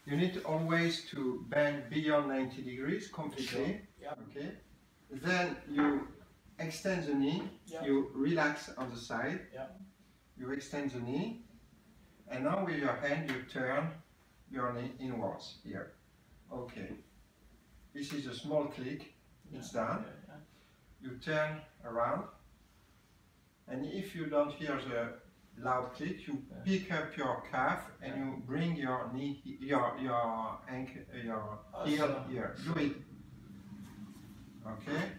You need always to bend beyond 90 degrees completely. Yep. Okay. Then you extend the knee. Yep. You relax on the side. Yep. You extend the knee, and now with your hand you turn your knee inwards here. Okay. This is a small click. It's done. You turn around, and if you don't hear the loud click, you pick up your calf and you bring your knee, your ankle, your heel here. Do it. Okay.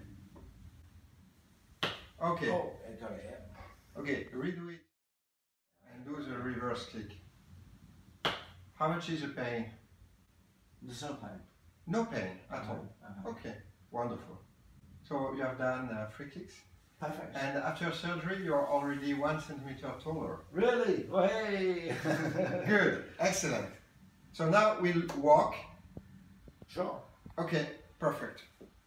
Okay. Oh, I got it. Yeah. Okay. Redo it and do the reverse click. How much is the pain? There's no pain. No pain at all. Okay. Wonderful. So you have done 3 kicks. Perfect. And after surgery, you're already 1 centimeter taller. Really? Oh, hey! Good, excellent. So now we'll walk. Sure. Okay, perfect.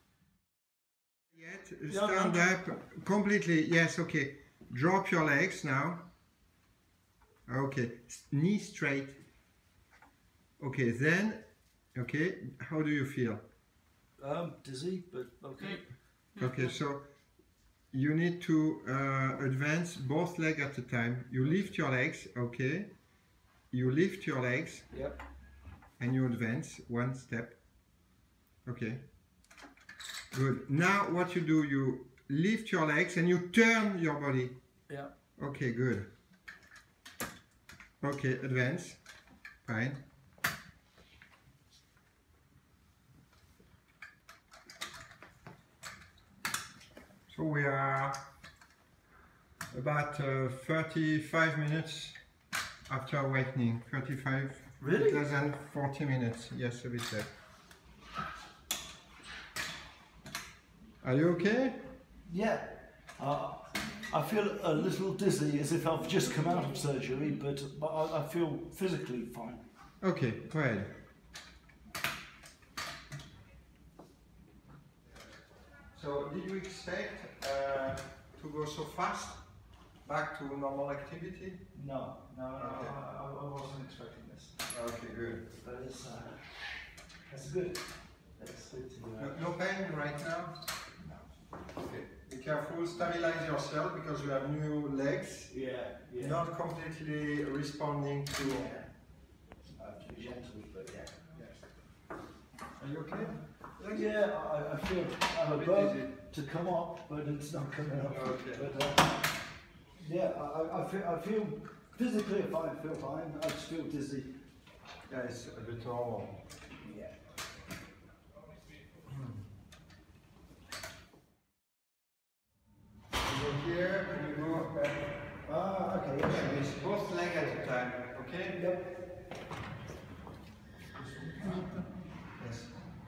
Stand up completely. Yes, okay. Drop your legs now. Okay, knee straight. Okay, then, okay, how do you feel? Dizzy, but okay. Okay, so you need to advance both legs at a time. You lift your legs, okay? You lift your legs. Yep. And you advance 1 step. Okay. Good. Now what you do, you lift your legs and you turn your body. Yeah. Okay, good. Okay, advance. Fine. So we are about 35 minutes after awakening. 35. Really? Less than 40 minutes. Yes, a bit less. Are you okay? Yeah. I feel a little dizzy, as if I've just come out of surgery, but I feel physically fine. Okay, go ahead. So, did you expect to go so fast back to normal activity? No, Okay. I wasn't expecting this. Okay, good. But it's good. It's good to No pain right now? No. Okay. Be careful, stabilize yourself because you have new legs. Yeah, yeah. Not completely responding to. Yeah. I have to be gentle, but yeah. Yes. Are you okay? Yeah, I feel I have a bug to come up, but it's not coming up. Okay. But yeah, I feel physically I feel fine. I just feel dizzy. Yeah, it's a bit normal. Yeah. You go here and you go back. Okay. Yeah, it's both legs at a time, okay? Yep. Yes.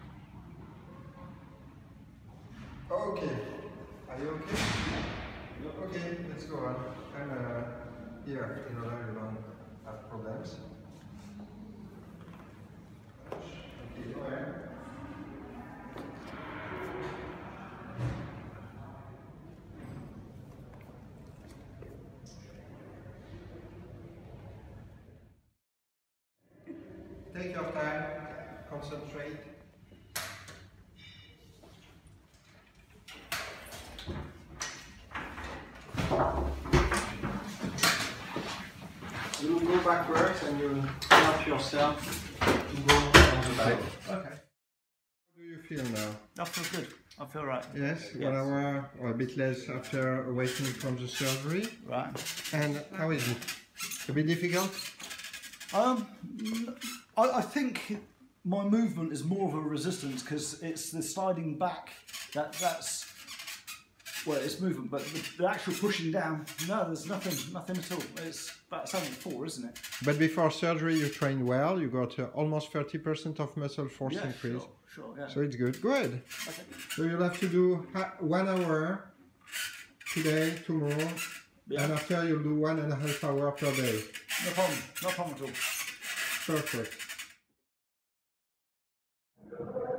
Okay. Are you okay? Okay, let's go on. I'm here in order you don't have problems. Okay, go ahead. Take your time, concentrate. You will go backwards and you'll help yourself to go on the back. Okay. How do you feel now? I feel good. I feel right. Yes, 1 hour or a bit less after awakening from the surgery. Right. And how is it? A bit difficult? I think my movement is more of a resistance because it's the sliding back that's well, it's movement, but the actual pushing down, no, there's nothing at all. It's about 74, isn't it? But before surgery, you trained well. You got almost 30% of muscle force Yeah, increase. Sure, yeah. So it's good. Good. Okay. So you'll have to do 1 hour today, tomorrow, and after you'll do 1.5 hours per day. No problem at all. Perfect.